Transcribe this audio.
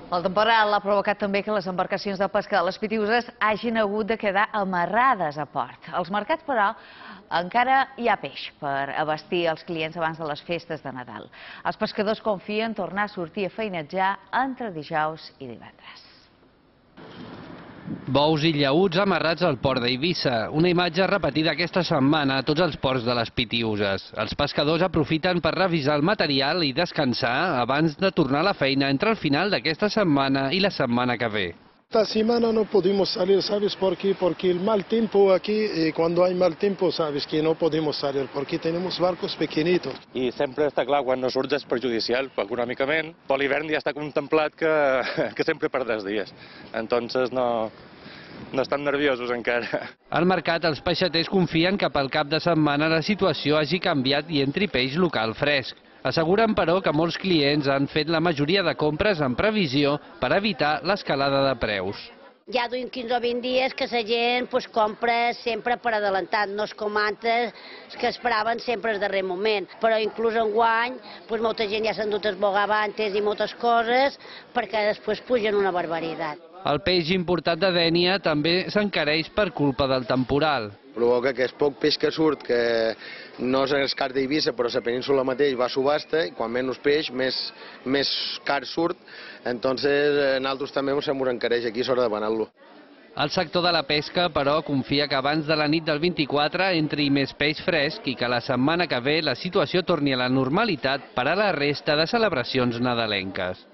El temporal ha provocat també que les embarcacions de pesca de les Pitiüses hagin hagut de quedar amarrades a port. Als mercats, però, encara hi ha peix per abastir els clients abans de les festes de Nadal. Els pescadors confien tornar a sortir a feinejar entre dijous i divendres. Bous i llaüts amarrats al port d'Eivissa, una imatge repetida aquesta setmana a tots els ports de les Pitiüses. Els pescadors aprofiten per revisar el material i descansar abans de tornar a la feina entre el final d'aquesta setmana i la setmana que ve. Esta semana no pudimos salir, ¿sabes por qué? Porque el mal tiempo aquí, cuando hay mal tiempo, sabes que no podemos salir, porque tenemos barcos pequeñitos. I sempre està clar, quan no surts és perjudicial econòmicament, però l'hivern ja està contemplat que sempre perdràs dies. Entonces no estan nerviosos encara. Al mercat, els peixaters confien que pel cap de setmana la situació hagi canviat i entri peix local fresc. Asseguren, però, que molts clients han fet la majoria de compres en previsió per evitar l'escalada de preus. Ja duim 15 o 20 dies que la gent compra sempre per adelantat, no és com antes que esperaven sempre al darrer moment. Però inclús enguany molta gent ja s'ha endut esbogavantes i moltes coses perquè després pugen una barbaritat. El peix importat de Dénia també s'encareix per culpa del temporal. Provoca que és poc peix que surt, que no és el car d'Eivissa, però la península mateix va a subhasta, i quan menys peix, més car surt, entonces nosaltres també ens encareix aquí a l'hora de venir-lo. El sector de la pesca, però, confia que abans de la nit del 24 entri més peix fresc i que la setmana que ve la situació torni a la normalitat per a la resta de celebracions nadalenques.